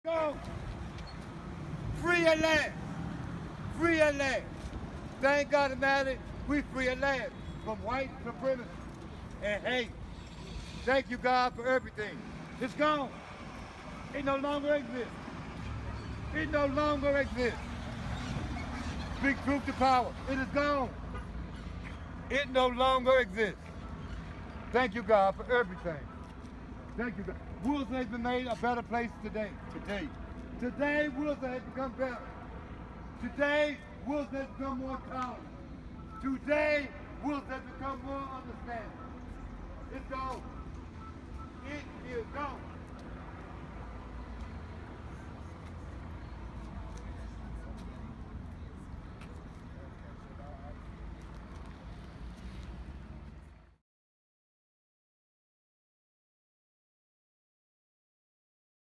Go! Free at last! Free at last! Thank God Almighty, we free at last from white supremacy and hate. Thank you, God, for everything. It's gone. It no longer exists. It no longer exists. Speak truth to power. It is gone. It no longer exists. Thank you, God, for everything. Thank you, God. Wilson has been made a better place today. Today, Wilson has become better. Today, Wilson has become more tolerant. Today, Wilson has become more understanding. It's gone. It is gone.